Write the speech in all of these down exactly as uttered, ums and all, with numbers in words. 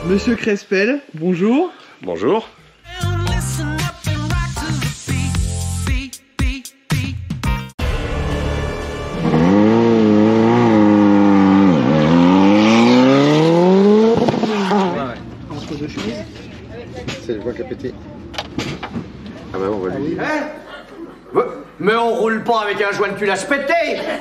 Monsieur Crespel, bonjour. Bonjour. C'est le joint qui a pété. Ah bah on va lui dire. Hein? Mais on roule pas avec un joint de culasse pété.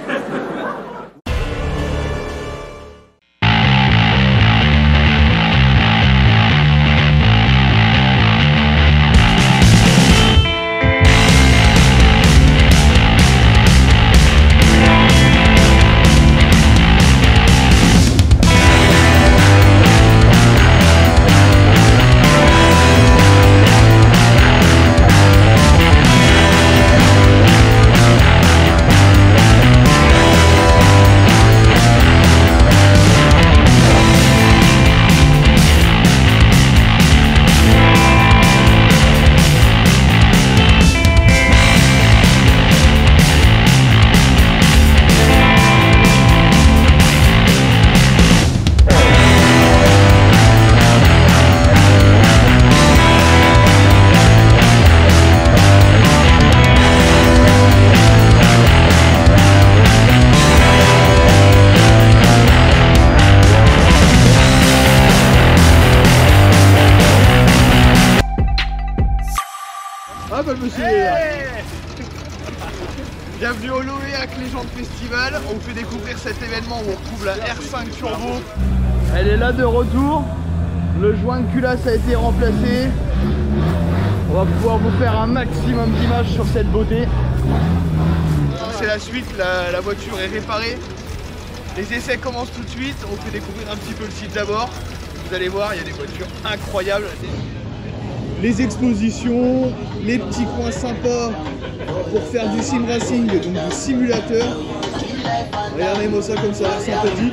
Ah bah le monsieur est là. Bienvenue au Loéac Légende Festival. On vous fait découvrir cet événement où on retrouve la R cinq Turbo. Elle est là de retour. Le joint de culasse a été remplacé. On va pouvoir vous faire un maximum d'images sur cette beauté. C'est la suite, la, la voiture est réparée. Les essais commencent tout de suite. On vous fait découvrir un petit peu le site d'abord. Vous allez voir, il y a des voitures incroyables. Les expositions, les petits coins sympas pour faire du sim racing, donc du simulateur. Regardez-moi ça comme ça, sympathique.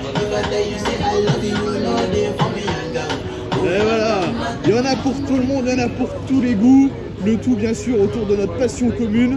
Et voilà, il y en a pour tout le monde, il y en a pour tous les goûts. Le tout bien sûr autour de notre passion commune.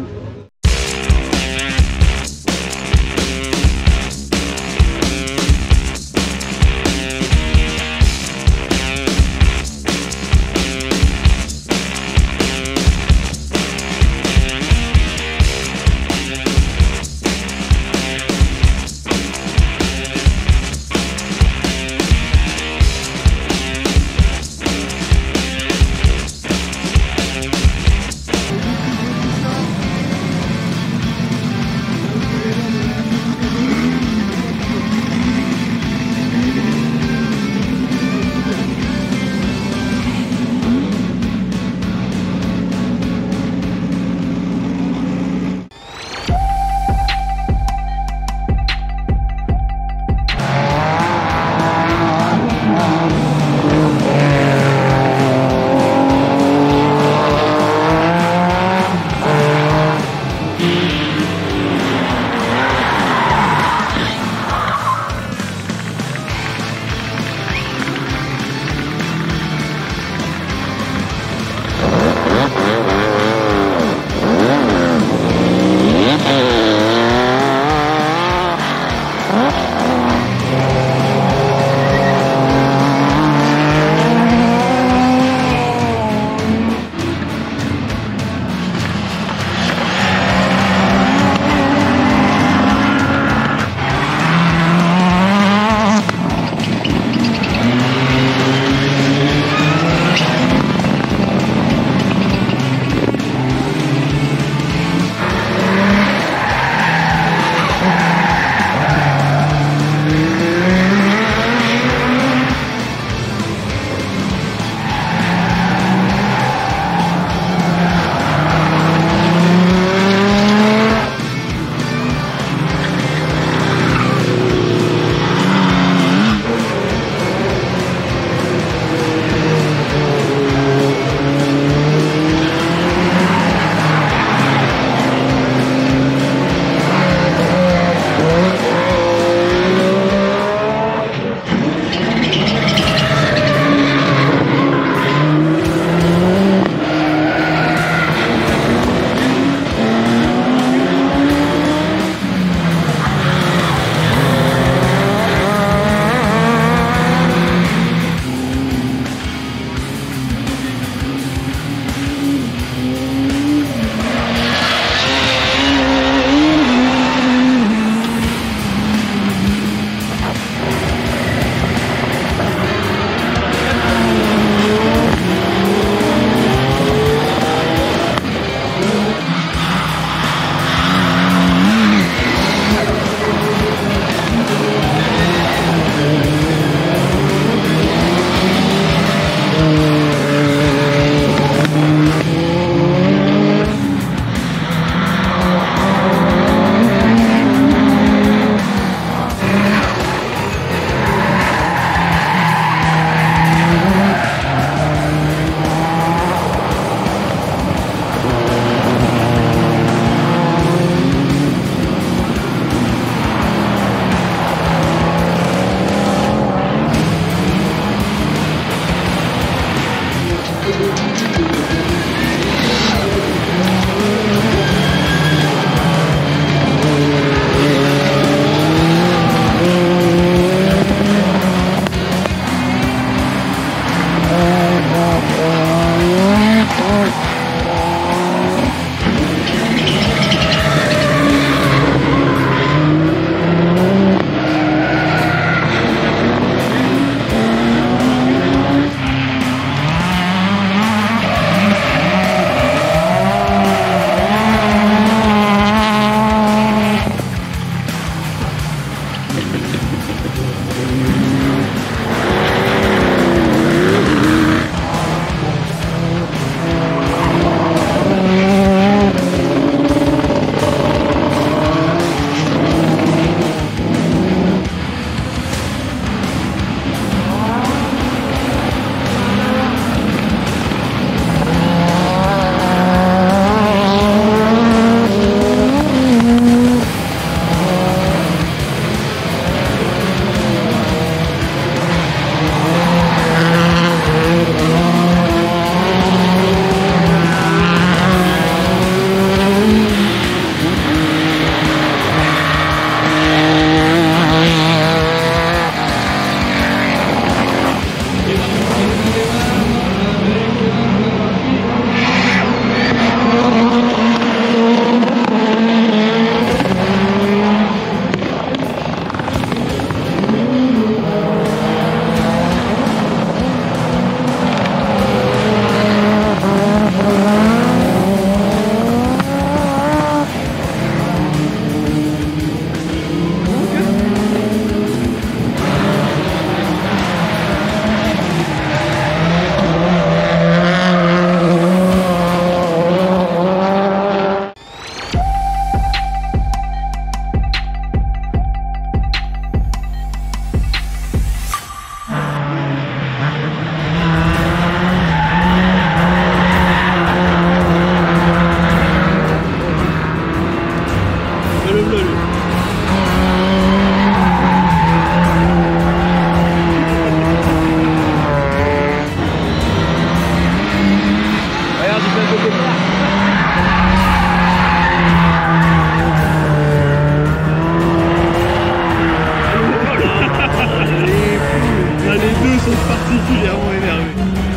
sont particulièrement énervés.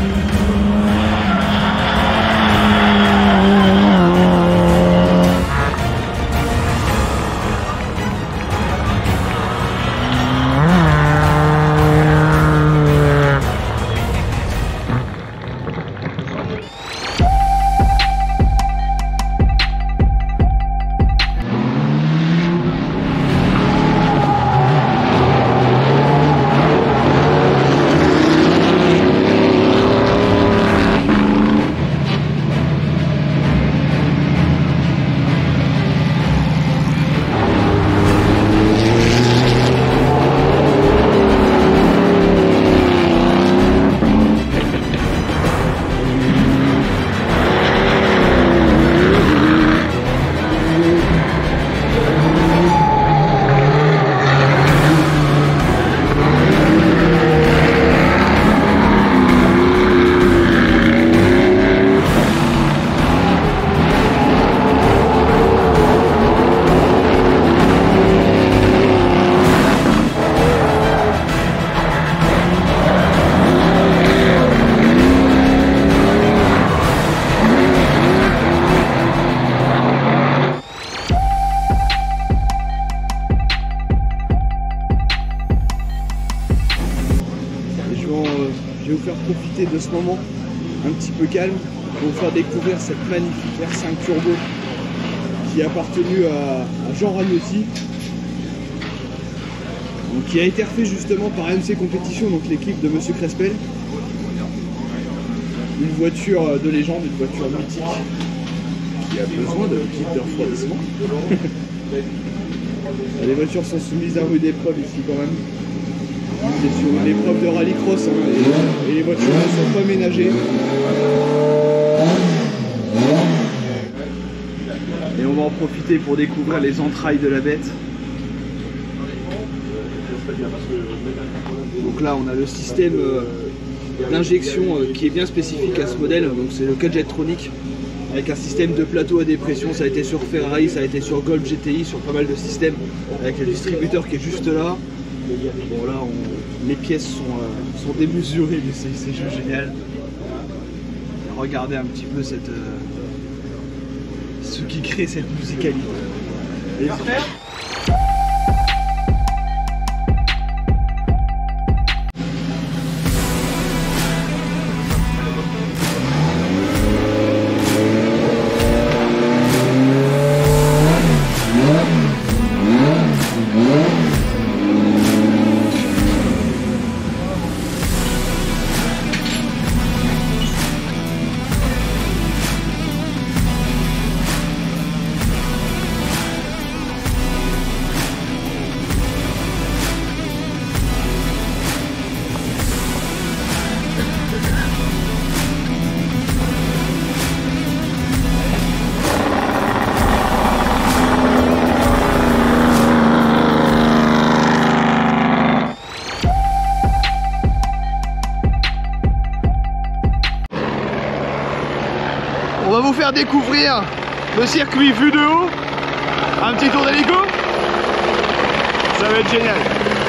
Je vais vous faire profiter de ce moment un petit peu calme pour vous faire découvrir cette magnifique R cinq Turbo qui a appartenu à, à Jean Ragnotti, donc, qui a été refait justement par A M C Compétition, donc l'équipe de Monsieur Crespel. Une voiture de légende, une voiture mythique qui a besoin de kit de refroidissement. Les voitures sont soumises à rude épreuve ici quand même. C'est sur une épreuve de rallycross hein, et, et les voitures ne sont pas ménagées. Et on va en profiter pour découvrir les entrailles de la bête. Donc là on a le système euh, d'injection euh, qui est bien spécifique à ce modèle, donc c'est le K-Jetronic avec un système de plateau à dépression. Ça a été sur Ferrari, ça a été sur Golf G T I, sur pas mal de systèmes, avec le distributeur qui est juste là. Bon là on, les pièces sont, euh, sont démesurées, mais c'est juste génial. Regardez un petit peu cette, euh, ce qui crée cette musicalité. Et on va vous faire découvrir le circuit vu de haut. Un petit tour d'hélico. Ça va être génial.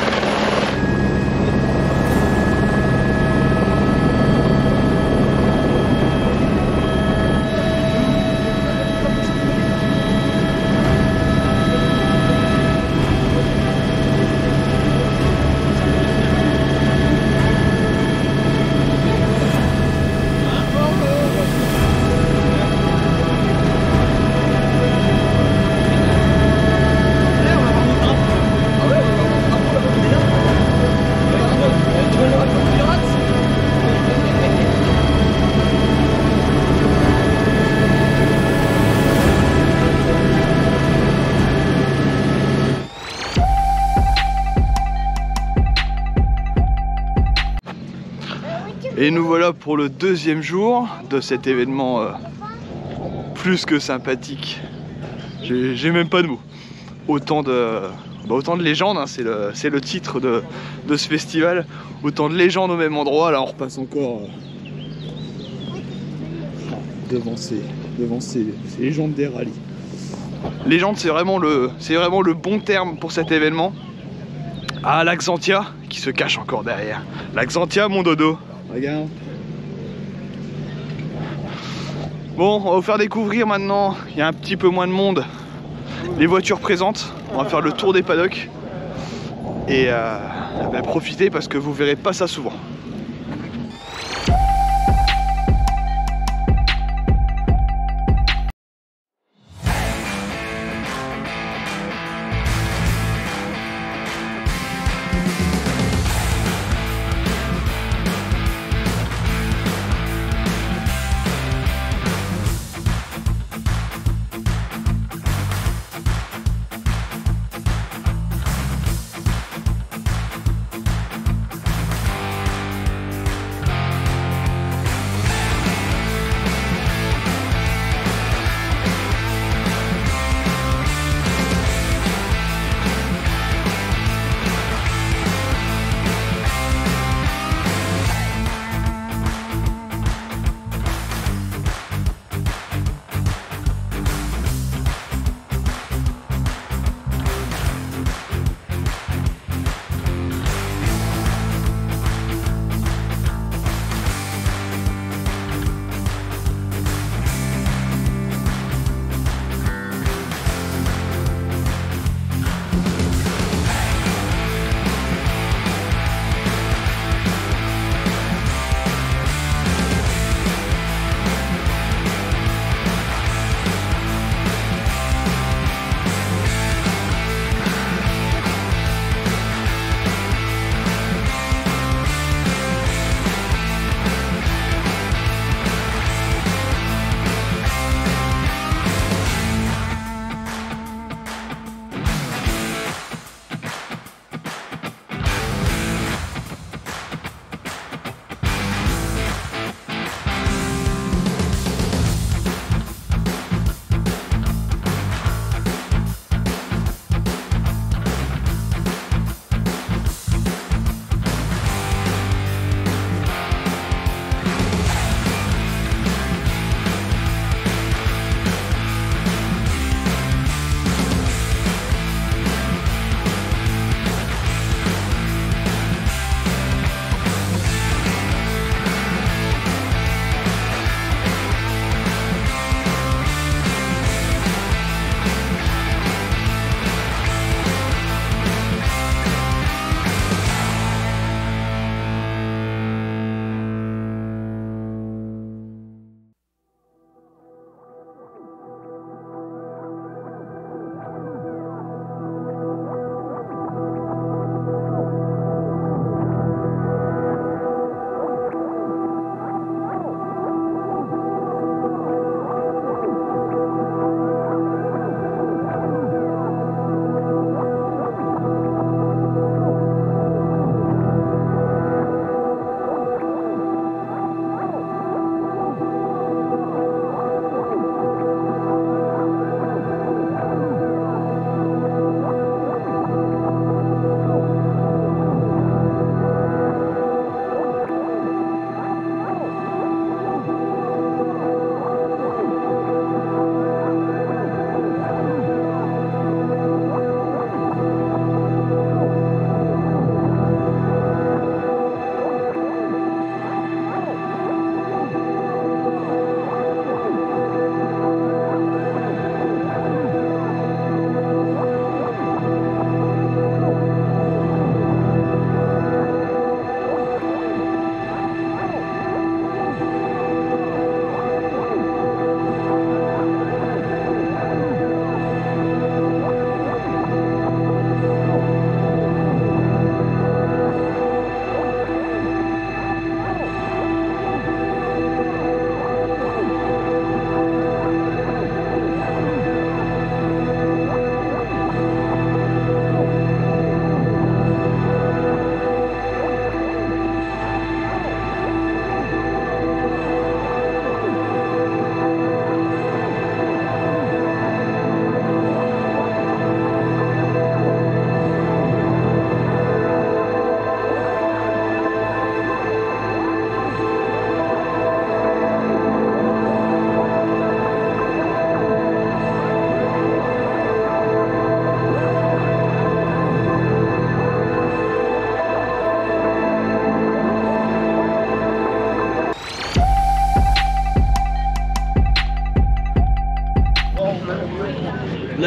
Et nous voilà pour le deuxième jour de cet événement euh, plus que sympathique. J'ai même pas de mots. Autant de, bah, autant de légendes, hein, c'est le, le titre de, de ce festival. Autant de légendes au même endroit. Là on repasse encore euh, devant, ces, devant ces, ces légendes des rallyes. Légende, c'est vraiment, le, vraiment le bon terme pour cet événement. Ah, l'Axantia qui se cache encore derrière. L'Axantia, mon dodo. Regarde. Bon, on va vous faire découvrir maintenant. Il y a un petit peu moins de monde. Les voitures présentes. On va faire le tour des paddocks. Et euh, bah, profitez parce que vous verrez pas ça souvent.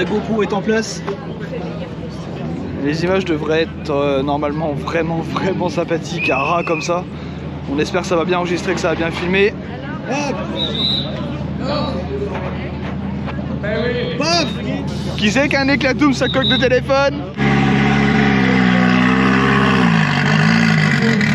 la GoPro est en place. Les images devraient être euh, normalement vraiment vraiment sympathiques à ras comme ça. On espère que ça va bien enregistrer, que ça va bien filmer. Paf! Qui c'est qui a un éclatoum sa coque de téléphone?